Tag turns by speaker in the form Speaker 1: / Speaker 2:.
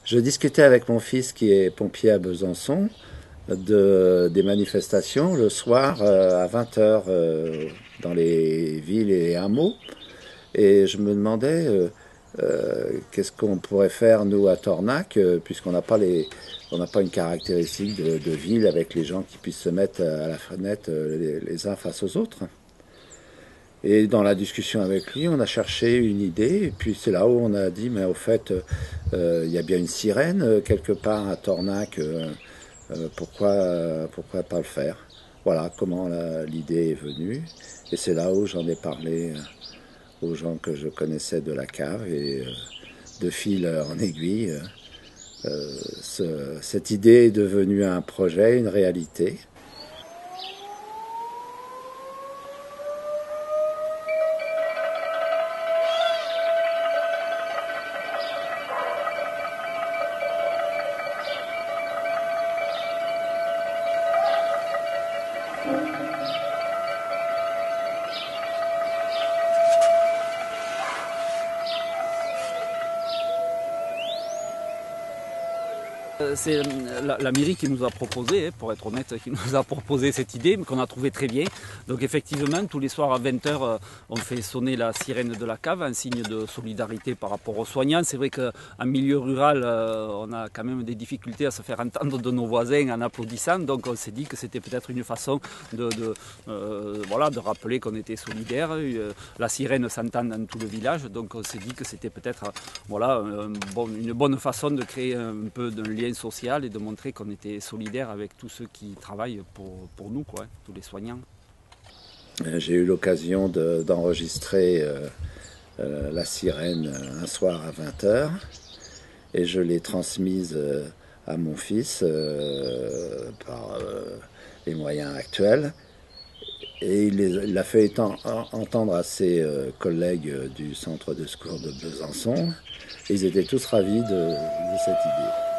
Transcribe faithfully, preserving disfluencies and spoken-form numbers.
Speaker 1: Je discutais avec mon fils qui est pompier à Besançon de, des manifestations le soir euh, à vingt heures euh, dans les villes et les hameaux. Et je me demandais euh, euh, qu'est-ce qu'on pourrait faire nous à Tornac, euh, puisqu'on n'a pas les, on n'a pas une caractéristique de, de ville avec les gens qui puissent se mettre à la fenêtre euh, les, les uns face aux autres. Et dans la discussion avec lui, on a cherché une idée, et puis c'est là où on a dit, mais au fait, euh, il y a bien une sirène euh, quelque part à Tornac, euh, euh, pourquoi, euh, pourquoi pas le faire? Voilà comment l'idée est venue, et c'est là où j'en ai parlé euh, aux gens que je connaissais de la cave, et euh, de fil en aiguille, euh, ce, cette idée est devenue un projet, une réalité.
Speaker 2: C'est la, la mairie qui nous a proposé, pour être honnête, qui nous a proposé cette idée, mais qu'on a trouvé très bien. Donc effectivement, tous les soirs à vingt heures, on fait sonner la sirène de la cave, un signe de solidarité par rapport aux soignants. C'est vrai qu'en milieu rural, on a quand même des difficultés à se faire entendre de nos voisins en applaudissant. Donc on s'est dit que c'était peut-être une façon de, de, euh, voilà, de rappeler qu'on était solidaires. La sirène s'entend dans tout le village, donc on s'est dit que c'était peut-être voilà, un bon, une bonne façon de créer un peu de lien social et de montrer qu'on était solidaire avec tous ceux qui travaillent pour, pour nous, quoi, tous les soignants.
Speaker 1: J'ai eu l'occasion d'enregistrer euh, euh, la sirène un soir à vingt heures et je l'ai transmise euh, à mon fils euh, par euh, les moyens actuels. Et il l'a fait entendre à ses euh, collègues du centre de secours de Besançon. Et ils étaient tous ravis de, de cette idée.